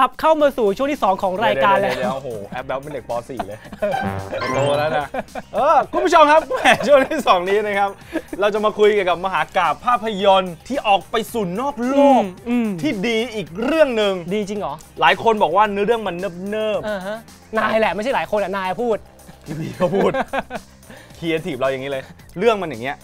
ลับเข้ามาสู่ช่วงที่2ของรายการแล้วโอ้โหแอปแบบเป็นเด็กป .4 เลยโตแล้วนะคุณผู้ชมครับแหมช่วงที่2นี้นะครับเราจะมาคุยเกี่ยวกับมหากาพย์ภาพยนตร์ที่ออกไปสู่นอกโลกที่ดีอีกเรื่องหนึ่งดีจริงเหรอหลายคนบอกว่าเนื้อเรื่องมันเนิบนายแหละไม่ใช่หลายคนนายพูดพี่เขาพูดครีเอทีฟเราอย่างนี้เลยเรื่องมันอย่างเงี้ย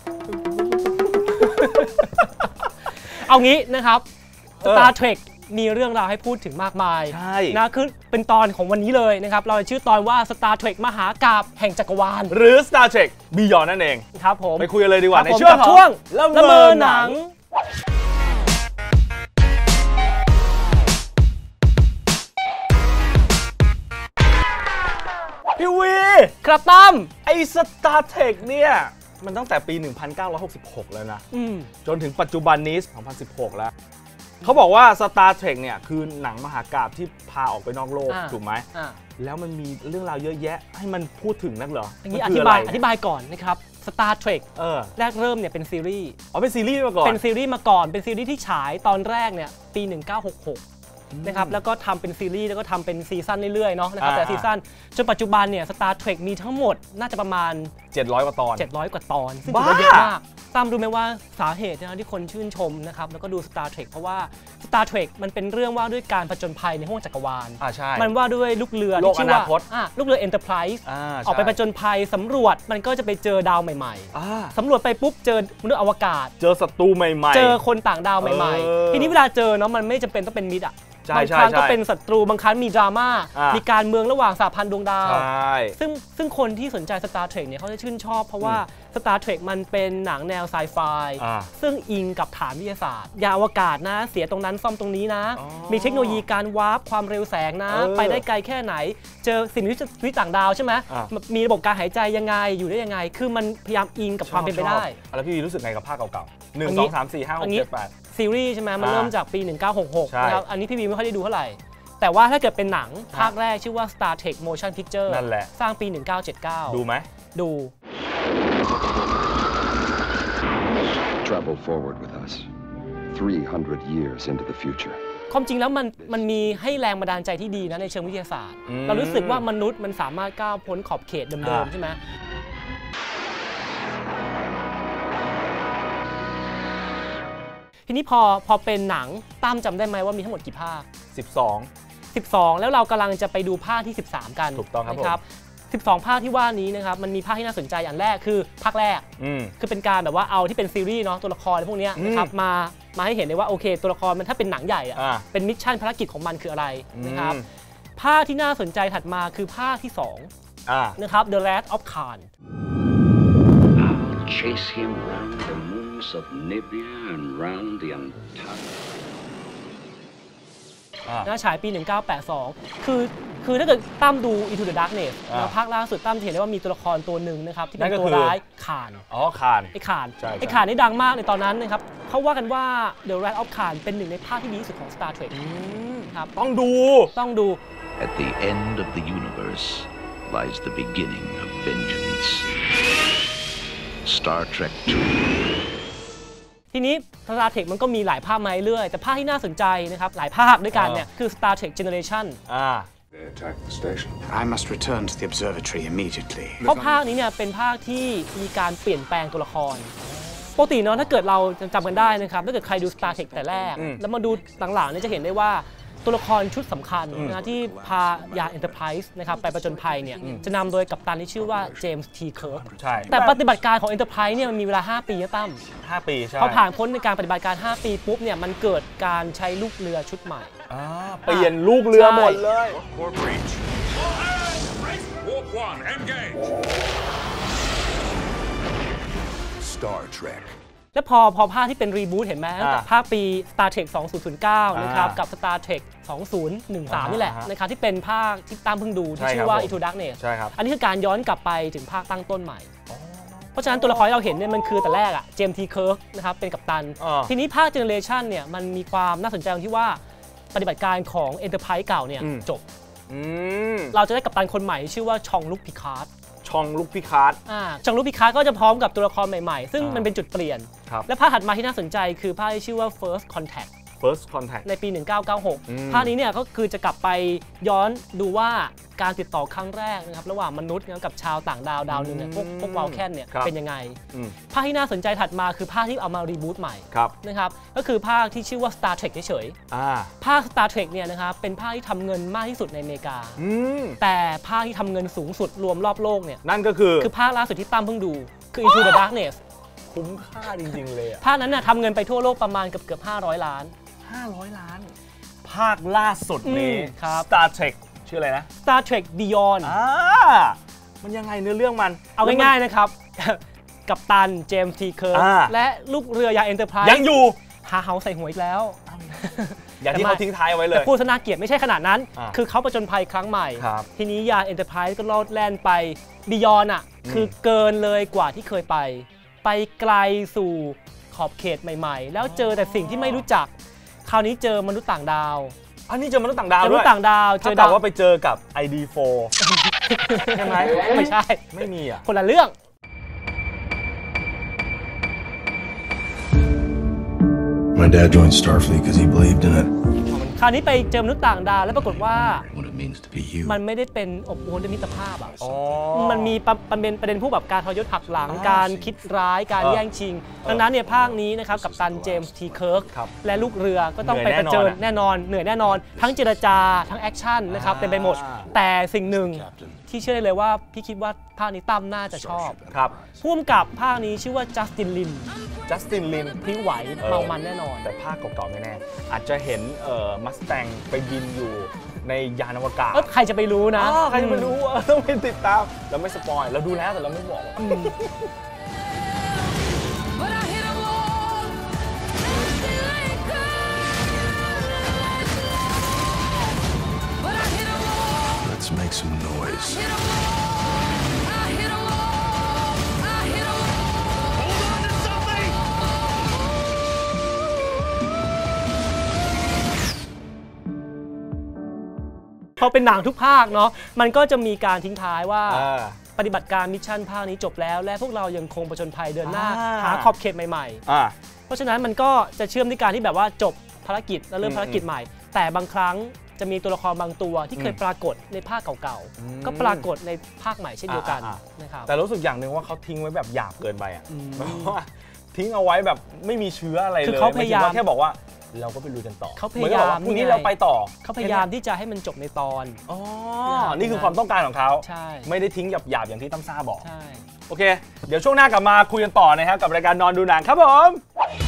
เอางี้นะครับ Star Trek มีเรื่องราวให้พูดถึงมากมายนะคือเป็นตอนของวันนี้เลยนะครับเราชื่อตอนว่า Star Trek มหากาพย์แห่งจักรวาลหรือ Star Trek Beyond นั่นเองครับผมไปคุยกันเลยดีกว่าในช่วงละเมอหนังพี่วีครับตั้มไอ้ Star Trek เนี่ยมันตั้งแต่ปี 1966 แล้วนะจนถึงปัจจุบันนี้ 2016 แล้วเขาบอกว่า Star Trek เนี่ยคือหนังมหากาพย์ที่พาออกไปนอกโลกถูกไหมแล้วมันมีเรื่องราวเยอะแยะให้มันพูดถึงนักเหรออธิบายก่อนนะครับ Star Trek แรกเริ่มเนี่ยเป็นซีรีส์เป็นซีรีส์มาก่อนเป็นซีรีส์มาก่อนเป็นซีรีส์ที่ฉายตอนแรกเนี่ยปี 1966นะครับแล้วก็ทำเป็นซีรีส์แล้วก็ทำเป็นซีซั่นเรื่อยๆเนาะนะครับแต่ซีซั่นจนปัจจุบันเนี่ย Star Trek มีทั้งหมดน่าจะประมาณ 700 กว่าตอนซึ่งถือว่าเยอะมากตั้มรู้ไหมว่าสาเหตุนะที่คนชื่นชมนะครับแล้วก็ดู Star Trek เพราะว่า Star Trek มันเป็นเรื่องว่าด้วยการผจญภัยในห้วงจักรวาลมันว่าด้วยลูกเรือที่ชื่อว่าลูกเรือ Enterprise ออกไปผจญภัยสำรวจมันก็จะไปเจอดาวใหม่ๆสำรวจไปปุ๊บเจอมนุษย์อวกาศเจอศัตรูใหม่ๆเจอคนต่างดาวใหม่ๆทีนี้เวลาเจอเนาะมันไม่จำเป็นต้องเป็นมิตรบางครั้งก็เป็นศัตรูบางครั้งมีดราม่ามีการเมืองระหว่างสหพันธ์ดวงดาวซึ่งคนที่สนใจ Star Trek เนี่ยเขาจะชื่นชอบเพราะว่า Star Trek มันเป็นหนังแนวไซไฟซึ่งอิงกับฐานวิทยาศาสตร์ยานอวกาศนะเสียตรงนั้นซ่อมตรงนี้นะมีเทคโนโลยีการวาร์ปความเร็วแสงนะไปได้ไกลแค่ไหนเจอสิ่งมีชีวิตต่างดาวใช่ไหมมีระบบการหายใจยังไงอยู่ได้ยังไงคือมันพยายามอิงกับความเป็นไปได้แล้วพี่รู้สึกไงกับภาคเก่าๆ1 2 3 4 5 6 7 8 ซีรีส์ใช่ไหมมันเริ่มจากปี 1966นะครับอันนี้พี่วีไม่ค่อยได้ดูเท่าไหร่แต่ว่าถ้าเกิดเป็นหนังภาคแรกชื่อว่า Star Trek Motion Picture นั่นแหละสร้างปี 1979 ดูไหมดู Travel forward with us 300 years into the future ความจริงแล้วมันมีให้แรงบันดาลใจที่ดีนะในเชิงวิทยาศาสตร์เรารู้สึกว่ามนุษย์มันสามารถก้าวพ้นขอบเขตเดิมๆใช่ไหมทีนี้พอเป็นหนังตั้มจำได้ไหมว่ามีทั้งหมดกี่ภาค12แล้วเรากำลังจะไปดูภาคที่13กันถูกต้องครับ 12ภาคที่ว่านี้นะครับมันมีภาคที่น่าสนใจอย่างแรกคือภาคแรกคือเป็นการแบบว่าเอาที่เป็นซีรีส์เนาะตัวละครพวกนี้นะครับมาให้เห็นเลยว่าโอเคตัวละครมันถ้าเป็นหนังใหญ่เป็นมิชชั่นภารกิจของมันคืออะไรนะครับภาคที่น่าสนใจถัดมาคือภาคที่2นะครับ The Wrath of Khan Chase him round the moons of Nibia and round the Antarctica ฉายปี 1982คือถ้าเกิดตั้มดู Into the Darkness ภาคล่าสุดตั้มจะเห็นได้ว่ามีตัวละครตัวหนึ่งนะครับที่เป็นตัวร้ายข่านไอ้ข่านนี่ดังมากในตอนนั้นนะครับเขาว่ากันว่า The Wrath of Khan เป็นหนึ่งในภาคที่ดีที่สุดของ Star Trek ครับต้องดู At the end of the universe lies the beginning of vengeance Star Trek 2 ทีนี้ Star Trek มันก็มีหลายภาคมาเรื่อยแต่ภาคที่น่าสนใจนะครับหลายภาคด้วยกันเนี่ยคือ Star Trek Generation They attacked the station. I must return to the observatory immediately. เพราะภาคนี้เนี่ยเป็นภาคที่มีการเปลี่ยนแปลงตัวละครปกติเนาะถ้าเกิดเราจำกันได้นะครับถ้าเกิดใครดู Star Trek แต่แรกแล้วมาดูหลังๆเนี่ยจะเห็นได้ว่าตัวละครชุดสำคัญนะที่พายาน Enterprise นะครับไปประจนภัยเนี่ยจะนำโดยกัปตันที่ชื่อว่าเจมส์ทีเคิร์กแต่ปฏิบัติการของ Enterprise เนี่ยมันมีเวลา5 ปีนะตั้ม 5 ปีใช่พอผ่านพ้นในการปฏิบัติการ5 ปีปุ๊บเนี่ยมันเกิดการใช้ลูกเรือชุดใหม่เปลี่ยนลูกเรือหมดเลย Star Trek และพอภาคที่เป็นรีบูทเห็นไหมภาคปี Star Trek 2009นะครับกับ Star Trek 2013นี่แหละนะครับที่เป็นภาคที่ตั้มเพิ่งดูที่ชื่อว่า Into Darkness อันนี้คือการย้อนกลับไปถึงภาคตั้งต้นใหม่เพราะฉะนั้นตัวละครที่เราเห็นเนี่ยมันคือแต่แรกเจมส์ทีเคิร์กนะครับเป็นกัปตันทีนี้ภาค Generation เนี่ยมันมีความน่าสนใจตรงที่ว่าปฏิบัติการของ Enterprise เก่าเนี่ยจบเราจะได้กัปตันคนใหม่ชื่อว่าชองลุคพิคาร์ดชองลุคพิคาร์ดก็จะพร้อมกับตัวละครใหม่ๆซึ่งมันเป็นจุดเปลี่ยนและภาคถัดมาที่น่าสนใจคือภาคที่ชื่อว่า First Contact First Contact ในปี 1996 ภาคนี้เนี่ยก็คือจะกลับไปย้อนดูว่าการติดต่อครั้งแรกนะครับระหว่างมนุษย์กับชาวต่างดาวดาวหนึ่งเนี่ยพวกวาลแคนเนี่ยเป็นยังไงภาคที่น่าสนใจถัดมาคือภาคที่เอามารีบูตใหม่นะครับก็คือภาคที่ชื่อว่า Star Trek เฉยๆภาค Star Trek เนี่ยนะครับเป็นภาคที่ทำเงินมากที่สุดในอเมริกาแต่ภาคที่ทำเงินสูงสุดรวมรอบโลกเนี่ยนั่นก็คือภาคล่าสุดที่ตั้มเพิ่งดูคือ Into the Darkness คุ้มค่าจริงๆเลยภาคนั้นน่ะทำเงินไปทั่วโลกประมาณเกือบ500 ล้านภาคล่าสุดนี้ Star Trek ชื่ออะไรนะ Star Trek Beyond มันยังไงเนื้อเรื่องมันเอาง่ายๆนะครับกัปตันเจมส์ทีเคิร์กและลูกเรือยาน Enterprise ยังอยู่หาเฮาใส่หัวอีกแล้วอย่างที่เขาทิ้งท้ายไว้เลยแต่พูดซะน่าเกลียดไม่ใช่ขนาดนั้นคือเขาประจนภัยครั้งใหม่ทีนี้ยาน Enterprise ก็ลอดแล่นไป Beyond อ่ะคือเกินเลยกว่าที่เคยไปไกลสู่ขอบเขตใหม่ๆแล้วเจอแต่สิ่งที่ไม่รู้จักคราวนี้เจอมนุษย์ต่างดาวอันนี้เจอมนุษย์ต่างดาวด้วยมนุษย์ต่างดาวเจอดาวว่าไปเจอกับ ID4 ใช่ไหมไม่ใช่ไม่มีอ่ะคนละเรื่อง My dad joined Starfleet because he believed in it. คราวนี้ไปเจอมนุษย์ต่างดาวแล้วปรากฏว่ามันไม่ได้เป็นอบอวลด้วยมิตรภาพอ่ะมันมีประเด็นพวกแบบการทรยศหักหลังการคิดร้ายการแย่งชิงดังนั้นเนี่ยภาคนี้นะครับกัปตันเจมส์ทีเคิร์กและลูกเรือก็ต้องไปเผชิญแน่นอนเหนื่อยแน่นอนทั้งเจรจาทั้งแอคชั่นนะครับเต็มไปหมดแต่สิ่งหนึ่งที่เชื่อได้เลยว่าพี่คิดว่าภาคนี้ตั้มน่าจะชอบผู้กำกับภาคนี้ชื่อว่าจัสตินลินพี่ไหวเมามันแน่นอนแต่ภาคเก่าๆไม่แน่อาจจะเห็นมัสแตงไปบินอยู่ในยานอวกาศใครจะไปรู้นะใครจะไปรู้ต้องไปติดตามเราไม่สปอยเราดูแล้วแต่เราไม่บอก Let's make some noise พอเป็นหนังทุกภาคเนาะมันก็จะมีการทิ้งท้ายว่าปฏิบัติการมิชชั่นภาคนี้จบแล้วและพวกเรายังคงผจญภัยเดินหน้าหาขอบเขตใหม่ๆเพราะฉะนั้นมันก็จะเชื่อมด้วยการที่แบบว่าจบภารกิจแล้วเริ่มภารกิจใหม่แต่บางครั้งจะมีตัวละครบางตัวที่เคยปรากฏในภาคเก่าๆก็ปรากฏในภาคใหม่เช่นเดียวกันนะครับแต่รู้สึกอย่างหนึ่งว่าเขาทิ้งไว้แบบหยาบเกินไปอ่ะเพราะว่าทิ้งเอาไว้แบบไม่มีเชื้ออะไรเลยคือเขาพยายามแค่บอกว่าเราก็ไปลุยกันต่อเขาพยายามพรุ่งนี้เราไปต่อเขาพยายามที่จะให้มันจบในตอนนี่คือความต้องการของเขาใช่ไม่ได้ทิ้งหยาบๆอย่างที่ตั้มซ่าบอกใช่โอเคเดี๋ยวช่วงหน้ากลับมาคุยกันต่อนะครับกับรายการนอนดูหนังครับผม